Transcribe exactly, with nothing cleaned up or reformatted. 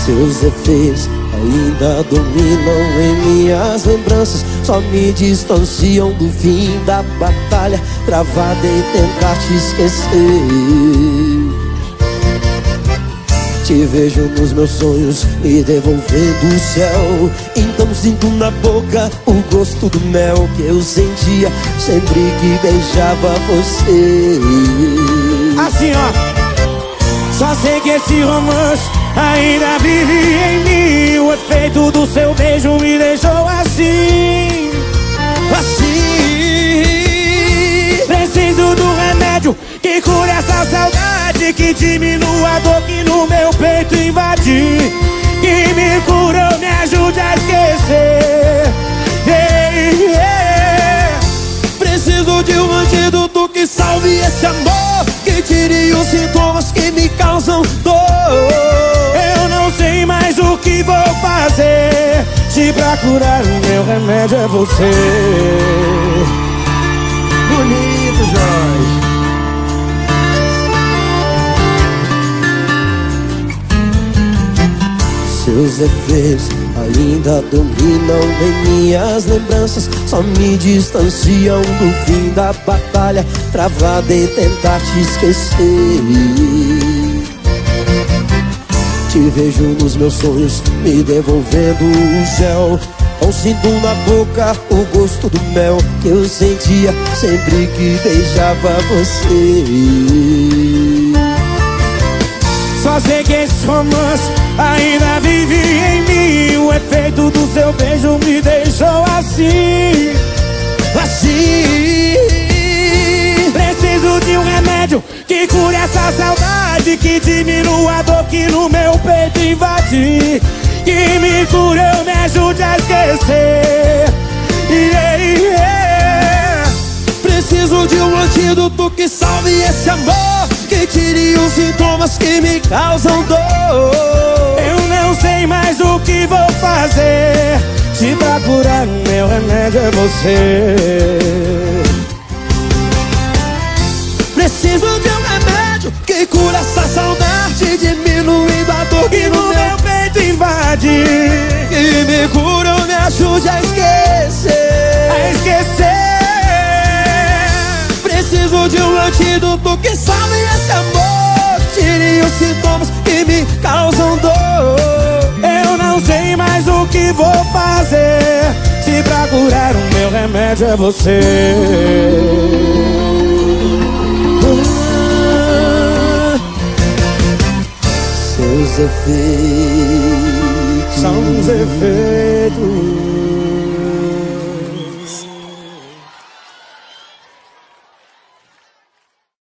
Seus efeitos ainda dominam em minhas lembranças, só me distanciam do fim da batalha, travada em tentar te esquecer. Te vejo nos meus sonhos, me devolvendo o céu. Então sinto na boca o gosto do mel que eu sentia sempre que beijava você. Assim, ó. Só sei que esse romance ainda vive em mim. O efeito do seu beijo me deixou assim, assim. Preciso do remédio que cure essa saudade, que diminua a dor que no meu peito invade, que me cura, me ajude a esquecer. Hey, yeah. Preciso de um antídoto que salve esse amor, que tire os sintomas que me causam dor. Eu não sei mais o que vou fazer, se pra curar o meu remédio é você. Bonito, Jorge. Seus efeitos ainda dominam em minhas lembranças, só me distanciam do fim da batalha, travada em tentar te esquecer. Te vejo nos meus sonhos, me devolvendo o gel. Ou sinto na boca o gosto do mel que eu sentia sempre que beijava você. Só sei que esse romance ainda vive em mim. O efeito do seu beijo me deixou assim, assim. Preciso de um remédio que cure essa saudade, que diminua a dor que no meu peito invade, que me cure, eu me ajude a esquecer. Yeah, yeah. Preciso de um antídoto que salve esse amor, que tire os sintomas que me causam dor. Eu não sei mais o que vou fazer, se pra curar o meu remédio é você. Preciso de um remédio que cura essa saudade, diminuindo a dor que no meu peito invade, que me cura, me ajude a esquecer. A esquecer. Preciso de um antídoto que salve esse amor, tire os sintomas que me causam dor. Eu não sei mais o que vou fazer, se pra curar o meu remédio é você. Seus efeitos são os efeitos